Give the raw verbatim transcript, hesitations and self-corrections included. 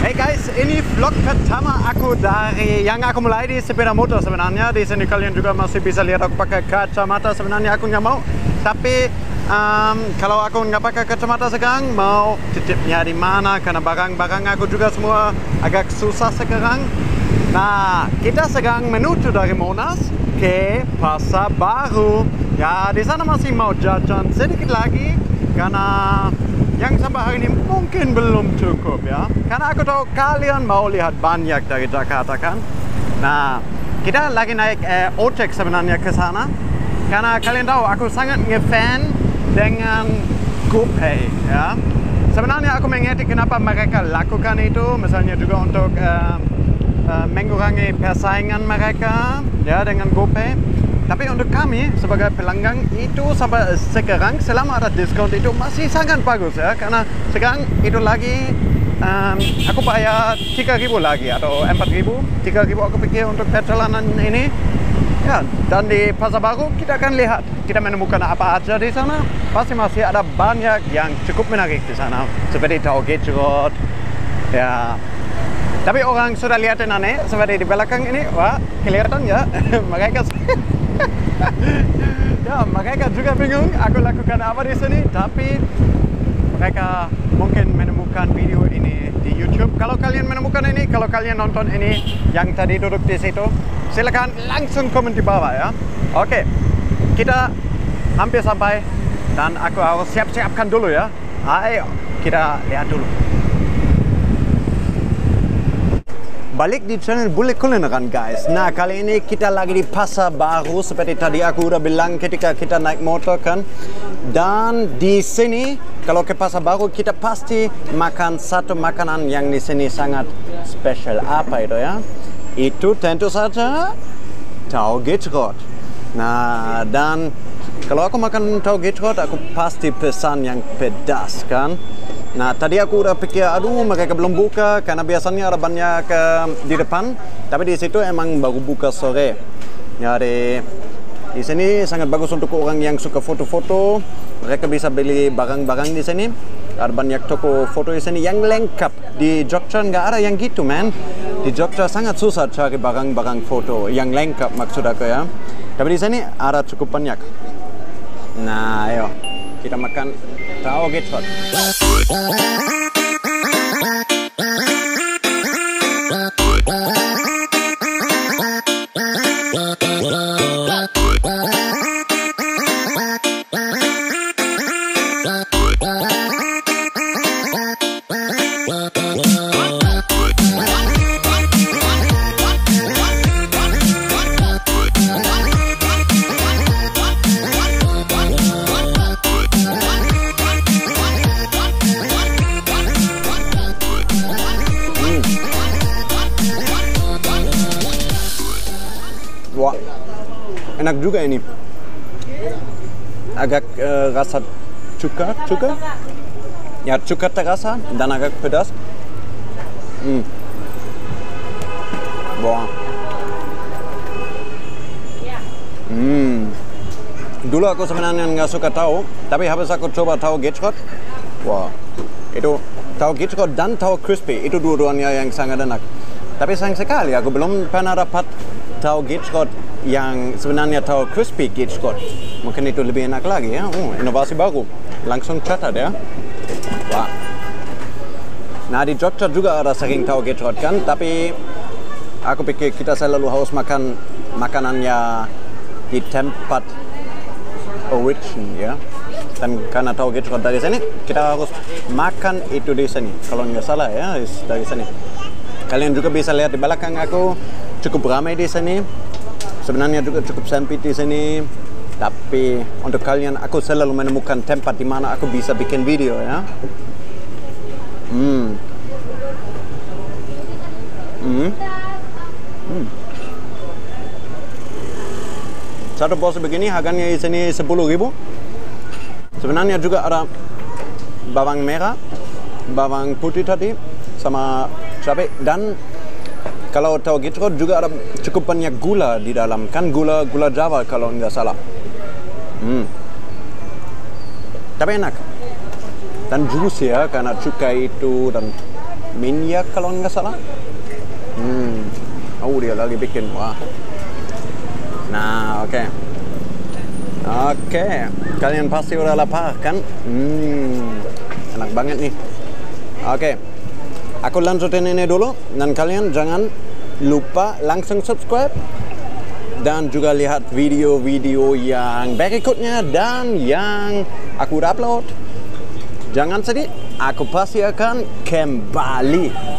Hey guys, ini vlog pertama aku dari yang aku mulai di sepeda motor sebenarnya. Di sini kalian juga masih bisa lihat aku pakai kacamata. Sebenarnya aku nggak mau, tapi um, kalau aku nggak pakai kacamata sekarang, mau titipnya di mana? Karena barang-barang aku juga semua agak susah sekarang. Nah, kita sekarang menuju dari Monas ke Pasar Baru. Ya, di sana masih mau jajan sedikit lagi karena yang sampai hari ini mungkin belum cukup ya. Karena aku tahu kalian mau lihat banyak dari Jakarta kan. Nah, kita lagi naik eh, ojek sebenarnya ke sana. Karena kalian tahu aku sangat ngefan dengan GoPay ya. Sebenarnya aku mengerti kenapa mereka lakukan itu. Misalnya juga untuk eh, eh, mengurangi persaingan mereka ya dengan GoPay. Tapi untuk kami sebagai pelanggan itu sampai sekarang selama ada diskon itu masih sangat bagus ya. Karena sekarang itu lagi um, aku bayar tiga ribu lagi atau empat ribu. tiga ribu aku pikir untuk perjalanan ini. Ya, dan di Pasar Baru kita akan lihat, kita menemukan apa aja di sana. Pasti masih ada banyak yang cukup menarik di sana. Seperti tahu gejrot. Ya. Tapi orang sudah lihat aneh seperti di belakang ini, wah kelihatan ya. mereka ya mereka juga bingung aku lakukan apa di sini, tapi mereka mungkin menemukan video ini di YouTube. Kalau kalian menemukan ini, kalau kalian nonton ini yang tadi duduk di situ, silakan langsung komen di bawah ya. Oke, kita hampir sampai dan aku harus siap-siapkan dulu ya. Ayo kita lihat dulu. Balik di channel Bule Kulineran guys. Nah, kali ini kita lagi di Pasar Baru seperti tadi aku udah bilang ketika kita naik motor kan. Dan di sini kalau ke Pasar Baru kita pasti makan satu makanan yang di sini sangat spesial. Apa itu ya? Itu tentu saja tahu gejrot. Nah, dan kalau aku makan tahu gejrot aku pasti pesan yang pedas kan. Nah, tadi aku udah pikir, aduh mereka belum buka karena biasanya ada banyak uh, di depan, tapi di situ emang baru buka sore. Ya, di, di sini sangat bagus untuk orang yang suka foto-foto. Mereka bisa beli barang-barang di sini. Ada banyak toko foto di sini yang lengkap. Di Jogja nggak ada yang gitu, man. Di Jogja sangat susah cari barang-barang foto yang lengkap maksud aku ya. Tapi di sini ada cukup banyak. Nah, ayo kita makan tahu gejrot. Wah, enak juga ini. Agak uh, rasa cuka, cuka. Ya, cuka terasa dan agak pedas. Hmm. Wah. Hmm. Dulu aku sebenarnya nggak suka tahu, tapi habis aku coba tahu gejrot. Wah, itu tahu gejrot dan tahu crispy itu dua-duanya yang sangat enak. Tapi sayang sekali aku belum pernah dapat tahu gejrot yang sebenarnya tahu crispy gejrot. Mungkin itu lebih enak lagi ya. Oh, inovasi baru. Langsung catat ya. Wah. Nah, di Jogja juga ada sering tahu gejrot kan, tapi aku pikir kita selalu harus makan makanannya di tempat origin ya. Dan karena tahu gejrot dari sini, kita harus makan itu di sini. Kalau nggak salah ya, dari sini. Kalian juga bisa lihat di belakang aku cukup ramai di sini. Sebenarnya juga cukup sempit di sini. Tapi untuk kalian aku selalu menemukan tempat di mana aku bisa bikin video ya. Hmm. Hmm. Hmm. Satu porsi begini harganya di sini sepuluh ribu. Sebenarnya juga ada bawang merah, bawang putih tadi, sama cabai, dan kalau tahu gejrot juga ada cukup banyak gula di dalam, kan gula gula Jawa kalau nggak salah. Hmm. Tapi enak dan juicy ya karena cukai itu dan minyak kalau nggak salah. Hmm. Oh, dia lagi bikin. Wah. Nah, oke. Okay. Oke, okay. Kalian pasti udah lapar kan? Hmm. Enak banget nih. Oke. Okay. Aku lanjutin ini dulu dan kalian jangan lupa langsung subscribe dan juga lihat video-video yang berikutnya dan yang aku udah upload. Jangan sedih, aku pasti akan kembali.